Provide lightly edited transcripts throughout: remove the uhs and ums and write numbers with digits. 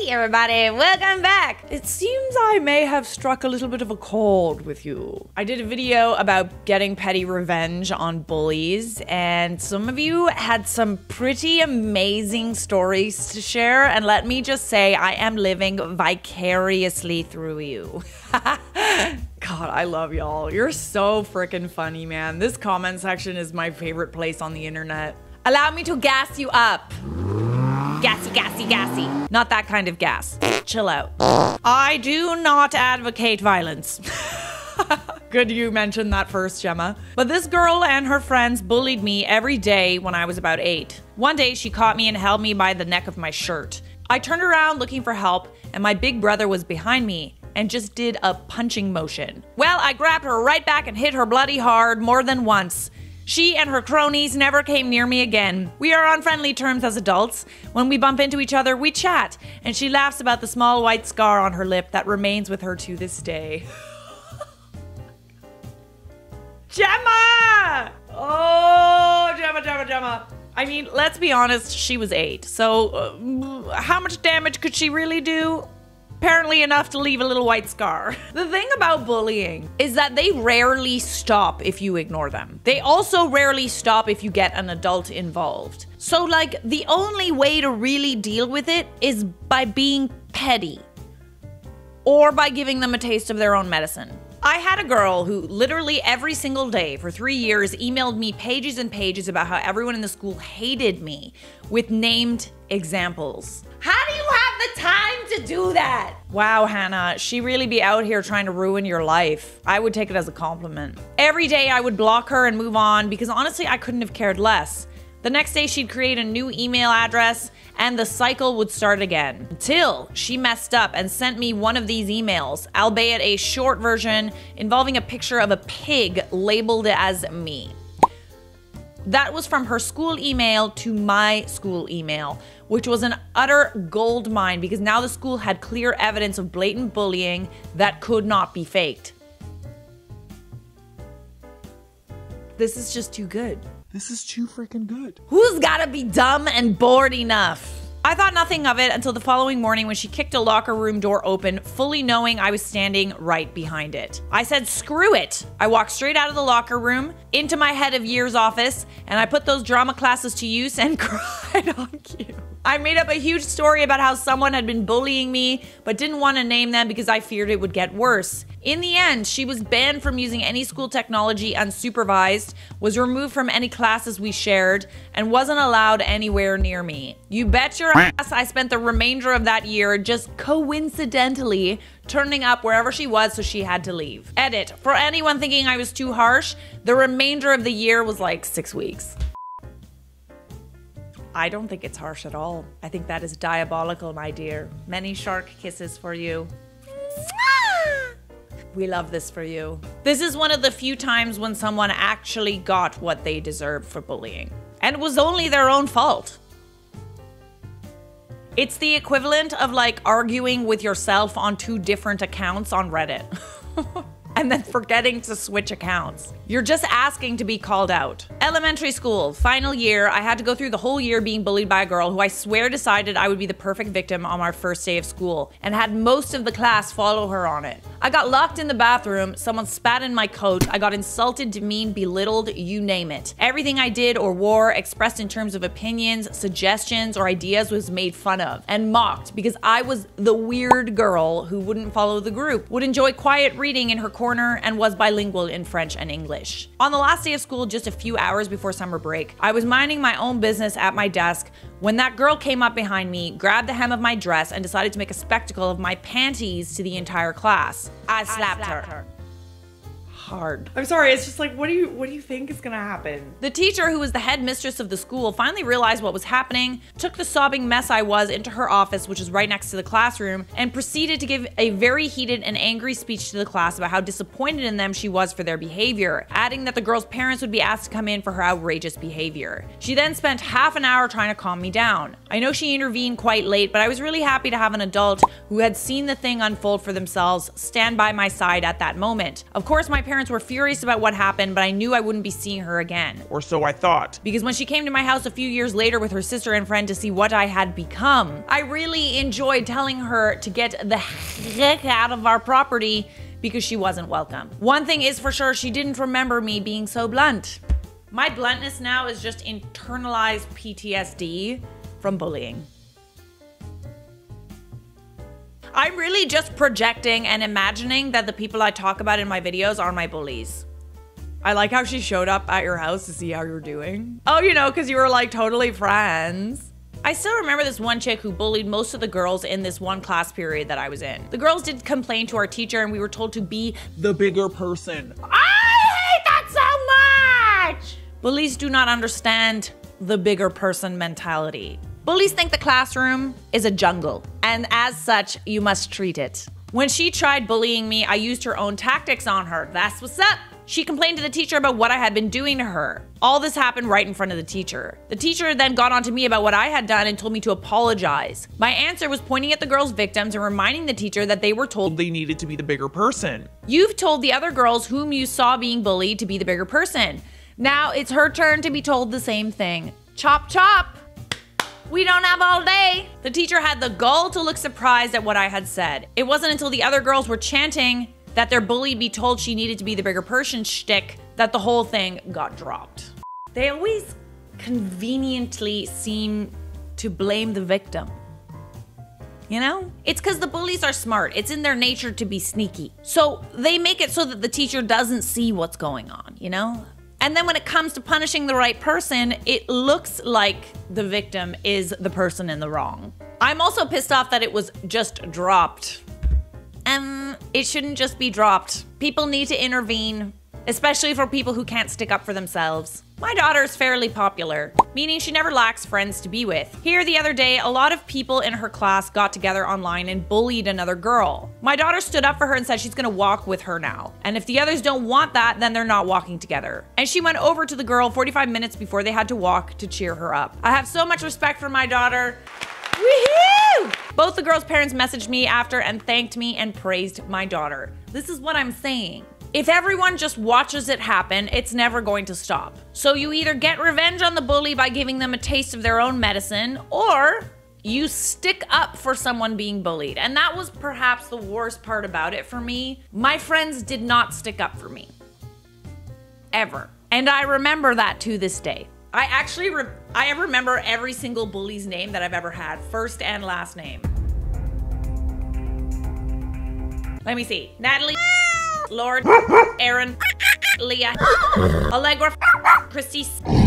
everybody, welcome back. It seems I may have struck a little bit of a chord with you. I did a video about getting petty revenge on bullies, and some of you had some pretty amazing stories to share, and let me just say, I am living vicariously through you. God, I love y'all. You're so freaking funny, man. This comment section is my favorite place on the internet. Allow me to gas you up. Gassy, gassy, gassy. Not that kind of gas. Chill out. I do not advocate violence. Good you mentioned that first, Gemma. But this girl and her friends bullied me every day when I was about 8. One day she caught me and held me by the neck of my shirt. I turned around looking for help, and my big brother was behind me and just did a punching motion. Well, I grabbed her right back and hit her bloody hard more than once. She and her cronies never came near me again. We are on friendly terms as adults. When we bump into each other, we chat, and she laughs about the small white scar on her lip that remains with her to this day. Gemma! Oh, Gemma. I mean, let's be honest, she was 8, so how much damage could she really do? Apparently enough to leave a little white scar. The thing about bullying is that they rarely stop if you ignore them. They also rarely stop if you get an adult involved. So like, the only way to really deal with it is by being petty. Or by giving them a taste of their own medicine. I had a girl who literally every single day for 3 years emailed me pages and pages about how everyone in the school hated me with named examples. How do you have the time to do that? Wow, Hannah, she really be out here trying to ruin your life. I would take it as a compliment. Every day I would block her and move on because honestly I couldn't have cared less. The next day she'd create a new email address and the cycle would start again. Until she messed up and sent me one of these emails, albeit a short version involving a picture of a pig labeled as me. That was from her school email to my school email, which was an utter gold mine because now the school had clear evidence of blatant bullying that could not be faked. This is just too good. This is too freaking good. Who's gotta be dumb and bored enough? I thought nothing of it until the following morning when she kicked a locker room door open, fully knowing I was standing right behind it. I said, screw it. I walked straight out of the locker room, into my head of year's office, and I put those drama classes to use and cried on cue. I made up a huge story about how someone had been bullying me, but didn't want to name them because I feared it would get worse. In the end, she was banned from using any school technology unsupervised, was removed from any classes we shared, and wasn't allowed anywhere near me. You bet your ass I spent the remainder of that year just coincidentally turning up wherever she was, so she had to leave. Edit, for anyone thinking I was too harsh, the remainder of the year was like 6 weeks. I don't think it's harsh at all. I think that is diabolical, my dear. Many shark kisses for you. We love this for you. This is one of the few times when someone actually got what they deserved for bullying. And it was only their own fault. It's the equivalent of like arguing with yourself on 2 different accounts on Reddit. And then forgetting to switch accounts. You're just asking to be called out. Elementary school, final year, I had to go through the whole year being bullied by a girl who I swear decided I would be the perfect victim on our first day of school and had most of the class follow her on it. I got locked in the bathroom, someone spat in my coat, I got insulted, demeaned, belittled, you name it. Everything I did or wore, expressed in terms of opinions, suggestions, or ideas was made fun of and mocked because I was the weird girl who wouldn't follow the group, would enjoy quiet reading in her corner, and was bilingual in French and English. On the last day of school, just a few hours before summer break, I was minding my own business at my desk when that girl came up behind me, grabbed the hem of my dress, and decided to make a spectacle of my panties to the entire class. I slapped her. Hard. I'm sorry, it's just like, what do you think is gonna happen? The teacher, who was the head mistress of the school, finally realized what was happening, took the sobbing mess I was into her office, which is right next to the classroom, and proceeded to give a very heated and angry speech to the class about how disappointed in them she was for their behavior, adding that the girl's parents would be asked to come in for her outrageous behavior. She then spent half an hour trying to calm me down. I know she intervened quite late, but I was really happy to have an adult who had seen the thing unfold for themselves stand by my side at that moment. Of course, my parents parents were furious about what happened, but I knew I wouldn't be seeing her again. Or so I thought. Because when she came to my house a few years later with her sister and friend to see what I had become, I really enjoyed telling her to get the heck out of our property because she wasn't welcome. One thing is for sure, she didn't remember me being so blunt. My bluntness now is just internalized PTSD from bullying. I'm really just projecting and imagining that the people I talk about in my videos are my bullies. I like how she showed up at your house to see how you're doing. Oh, you know, because you were like totally friends. I still remember this one chick who bullied most of the girls in this one class period that I was in. The girls did complain to our teacher and we were told to be The bigger person. I hate that so much! Bullies do not understand the bigger person mentality. Bullies think the classroom is a jungle, and as such, you must treat it. When she tried bullying me, I used her own tactics on her. That's what's up. She complained to the teacher about what I had been doing to her. All this happened right in front of the teacher. The teacher then got on to me about what I had done and told me to apologize. My answer was pointing at the girls' victims and reminding the teacher that they were told They needed to be the bigger person. you've told the other girls whom you saw being bullied to be the bigger person. Now it's her turn to be told the same thing. Chop chop. We don't have all day. The teacher had the gall to look surprised at what I had said. It wasn't until the other girls were chanting that their bully be told she needed to be the bigger person shtick that the whole thing got dropped. They always conveniently seem to blame the victim. You know? It's because the bullies are smart. It's in their nature to be sneaky. So they make it so that the teacher doesn't see what's going on, you know? And then when it comes to punishing the right person, it looks like the victim is the person in the wrong. I'm also pissed off that it was just dropped. It shouldn't just be dropped. People need to intervene, especially for people who can't stick up for themselves. My daughter is fairly popular, meaning she never lacks friends to be with. Here the other day, a lot of people in her class got together online and bullied another girl. My daughter stood up for her and said she's gonna walk with her now. And if the others don't want that, then they're not walking together. And she went over to the girl 45 minutes before they had to walk to cheer her up. I have so much respect for my daughter. Woohoo! Both the girls' parents messaged me after and thanked me and praised my daughter. This is what I'm saying. If everyone just watches it happen, it's never going to stop. So you either get revenge on the bully by giving them a taste of their own medicine, or you stick up for someone being bullied. And that was perhaps the worst part about it for me. My friends did not stick up for me. Ever. And I remember that to this day. I remember every single bully's name that I've ever had, first and last name. Let me see. Natalie, Lord, Aaron, Leah, Allegra, Christy,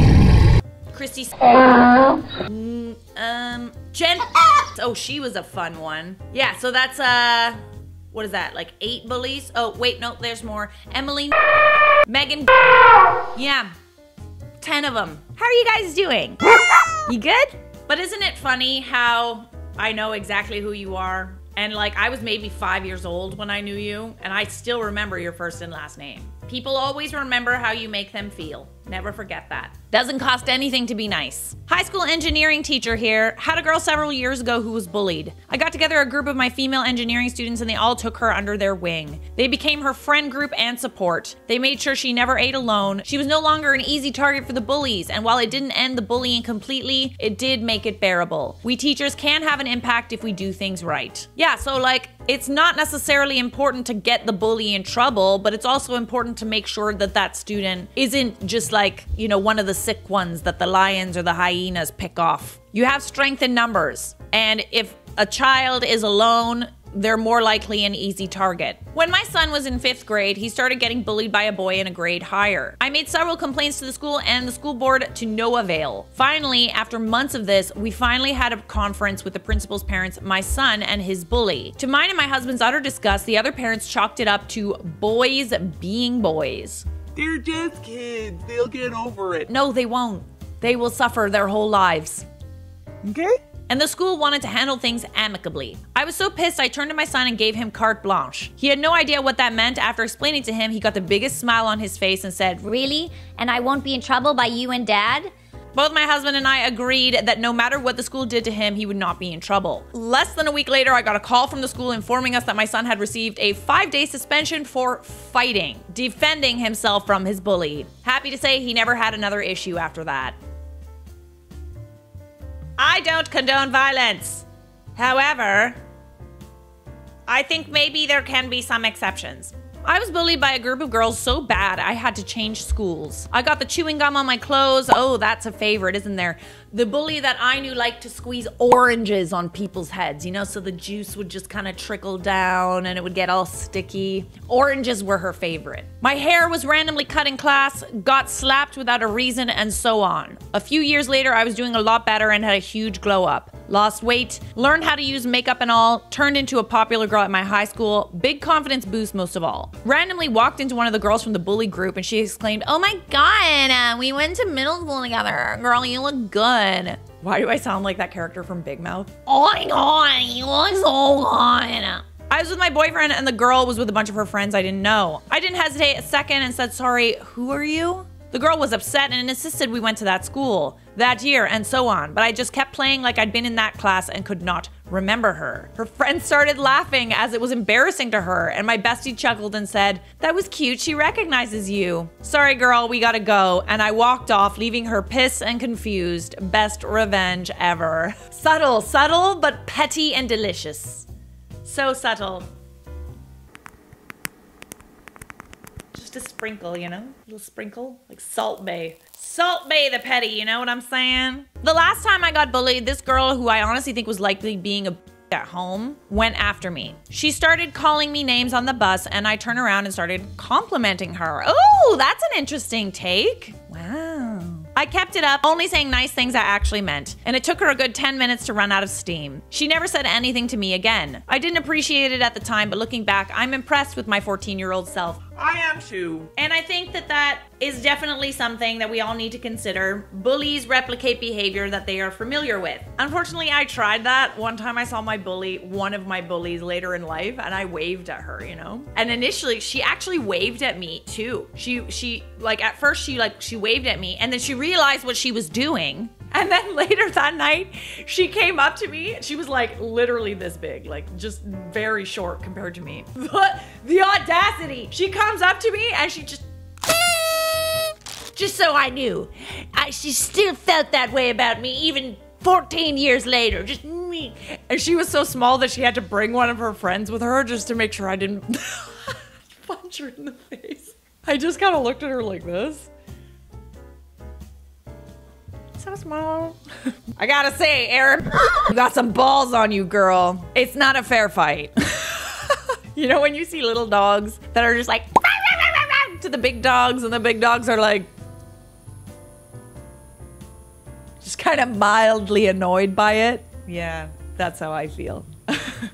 Jen. Oh, she was a fun one. Yeah, so that's, what is that, like 8 bullies? Oh, wait, no, there's more. Emily, Megan, yeah, 10 of them. How are you guys doing? You good? But isn't it funny how I know exactly who you are? And like, I was maybe 5 years old when I knew you, and I still remember your first and last name. People always remember how you make them feel. Never forget that. Doesn't cost anything to be nice. High school engineering teacher here. Had a girl several years ago who was bullied. I got together a group of my female engineering students and they all took her under their wing. They became her friend group and support. They made sure she never ate alone. She was no longer an easy target for the bullies, and while it didn't end the bullying completely, it did make it bearable. We teachers can have an impact if we do things right. Yeah, so like, it's not necessarily important to get the bully in trouble, but it's also important to make sure that that student isn't just like, you know, one of the sick ones that the lions or the hyenas pick off. You have strength in numbers, and if a child is alone, they're more likely an easy target. When my son was in 5th grade, he started getting bullied by a boy in a grade higher. I made several complaints to the school and the school board to no avail. Finally, after months of this, we finally had a conference with the principal's parents, my son, and his bully. To mine and my husband's utter disgust, the other parents chalked it up to boys being boys. They're just kids. They'll get over it. No, they won't. They will suffer their whole lives. Okay? And the school wanted to handle things amicably. I was so pissed I turned to my son and gave him carte blanche. He had no idea what that meant. After explaining to him, he got the biggest smile on his face and said, Really? And I won't be in trouble by you and Dad? Both my husband and I agreed that no matter what the school did to him, he would not be in trouble. Less than a week later, I got a call from the school informing us that my son had received a 5-day suspension for fighting, defending himself from his bully. Happy to say he never had another issue after that. I don't condone violence. However, I think maybe there can be some exceptions. I was bullied by a group of girls so bad I had to change schools. I got the chewing gum on my clothes. Oh, that's a favorite, isn't there? The bully that I knew liked to squeeze oranges on people's heads, you know, so the juice would just kind of trickle down and it would get all sticky. Oranges were her favorite. My hair was randomly cut in class, got slapped without a reason, and so on. A few years later, I was doing a lot better and had a huge glow up. Lost weight, learned how to use makeup and all, turned into a popular girl at my high school, big confidence boost most of all. Randomly walked into one of the girls from the bully group and she exclaimed, "Oh my god, we went to middle school together. Girl, you look good." Why do I sound like that character from Big Mouth? Oh my god, you look so good. I was with my boyfriend and the girl was with a bunch of her friends I didn't know. I didn't hesitate a second and said, "Sorry, who are you?" The girl was upset and insisted we went to that school that year and so on, but I just kept playing like I'd been in that class and could not remember her. Her friends started laughing as it was embarrassing to her, and my bestie chuckled and said, "That was cute, she recognizes you." "Sorry girl, we gotta go," and I walked off, leaving her pissed and confused. Best revenge ever. Subtle, but petty and delicious. So subtle. Just a sprinkle, you know? A little sprinkle, like Salt Bae. Salt Bae the petty, you know what I'm saying? The last time I got bullied, this girl, who I honestly think was likely being a at home, went after me. She started calling me names on the bus and I turned around and started complimenting her. Oh, that's an interesting take. Wow. I kept it up, only saying nice things I actually meant, and it took her a good 10 minutes to run out of steam. She never said anything to me again. I didn't appreciate it at the time, but looking back, I'm impressed with my 14-year-old self. I am too. And I think that that is definitely something that we all need to consider. Bullies replicate behavior that they are familiar with. Unfortunately, I tried that. One time I saw one of my bullies later in life, and I waved at her, you know? And initially, she actually waved at me too. She like, at first she waved at me, and then she realized what she was doing. And then later that night, she came up to me. She was like literally this big, like just very short compared to me. But the audacity. She comes up to me and she just so I knew. She still felt that way about me even 14 years later. Just me. And she was so small that she had to bring one of her friends with her just to make sure I didn't punch her in the face. I just kind of looked at her like this. So small. I gotta say, Erin, you got some balls on you, girl. It's not a fair fight. You know when you see little dogs that are just like to the big dogs, and the big dogs are like just kind of mildly annoyed by it? Yeah, that's how I feel.